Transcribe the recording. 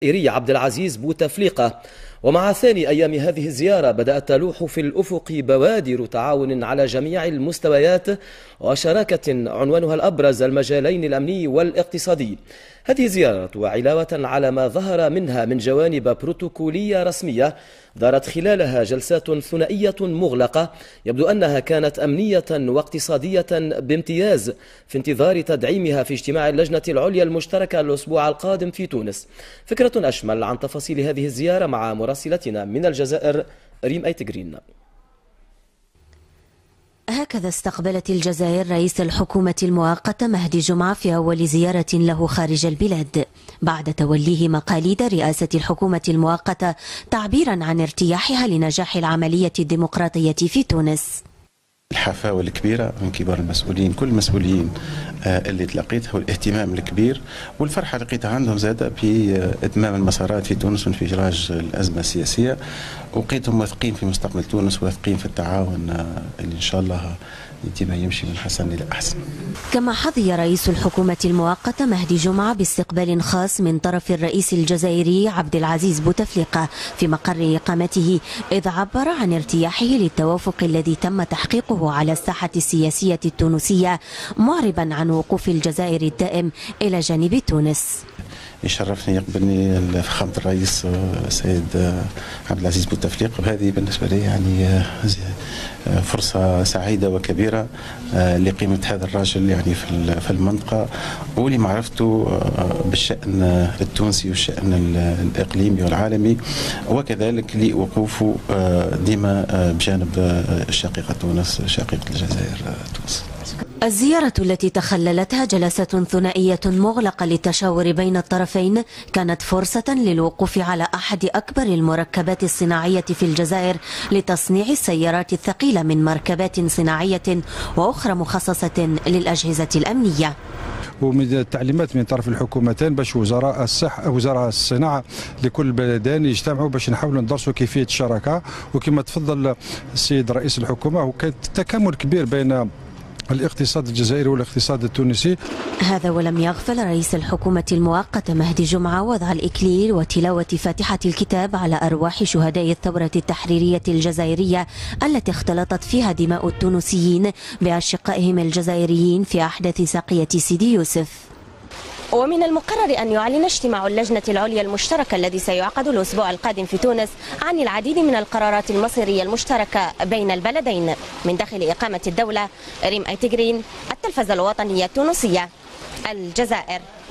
الجزائري عبد العزيز بوتفليقة. ومع ثاني أيام هذه الزيارة بدأت تلوح في الأفق بوادر تعاون على جميع المستويات وشراكة عنوانها الأبرز المجالين الأمني والاقتصادي. هذه زيارة وعلاوة على ما ظهر منها من جوانب بروتوكولية رسمية دارت خلالها جلسات ثنائية مغلقة يبدو أنها كانت أمنية واقتصادية بامتياز في انتظار تدعيمها في اجتماع اللجنة العليا المشتركة الأسبوع القادم في تونس. فكرة أشمل عن تفاصيل هذه الزيارة مع مراسلتنا من الجزائر ريم أيتجرين. هكذا استقبلت الجزائر رئيس الحكومة المؤقتة مهدي جمعة في أول زيارة له خارج البلاد بعد توليه مقاليد رئاسة الحكومة المؤقتة، تعبيرا عن ارتياحها لنجاح العملية الديمقراطية في تونس. الحفاوة الكبيرة من كبار المسؤولين، كل المسؤولين اللي تلاقيتها، والاهتمام الكبير والفرحة اللي لقيتها عندهم زادة بإتمام المسارات في تونس وانفجراج الأزمة السياسية، وقيتهم واثقين في مستقبل تونس واثقين في التعاون اللي إن شاء الله ديما يمشي من حسن إلى أحسن. كما حظي رئيس الحكومة المؤقتة مهدي جمعة باستقبال خاص من طرف الرئيس الجزائري عبد العزيز بوتفليقة في مقر إقامته، إذ عبر عن ارتياحه للتوافق الذي تم تحقيقه على الساحة السياسية التونسية، معربا عن وقوف الجزائر الدائم إلى جانب تونس. يشرفني يقبلني فخامة الرئيس السيد عبد العزيز بوتفليقة، وهذه بالنسبة لي يعني فرصة سعيدة وكبيرة لقيمة هذا الرجل يعني في المنطقة ولمعرفته بالشأن التونسي والشأن الإقليمي والعالمي، وكذلك لوقوفه ديما بجانب شقيقة تونس، شقيقة الجزائر تونس. الزيارة التي تخللتها جلسة ثنائية مغلقة للتشاور بين الطرفين كانت فرصة للوقوف على أحد أكبر المركبات الصناعية في الجزائر لتصنيع السيارات الثقيلة من مركبات صناعية وأخرى مخصصة للأجهزة الأمنية. ومن التعليمات من طرف الحكومتين باش وزراء الصناعه لكل البلدين يجتمعوا باش نحاولوا ندرسوا كيفيه الشراكه، وكما تفضل السيد رئيس الحكومه وكان تكامل كبير بين الاقتصاد الجزائري والاقتصاد التونسي. هذا ولم يغفل رئيس الحكومة المؤقتة مهدي جمعة وضع الإكليل وتلاوة فاتحة الكتاب على أرواح شهداء الثورة التحريرية الجزائرية التي اختلطت فيها دماء التونسيين بأشقائهم الجزائريين في أحداث ساقية سيدي يوسف. ومن المقرر أن يعلن اجتماع اللجنة العليا المشتركة الذي سيعقد الأسبوع القادم في تونس عن العديد من القرارات المصيرية المشتركة بين البلدين من داخل إقامة الدولة. ريم أيتجرين، التلفزة الوطنية التونسية، الجزائر.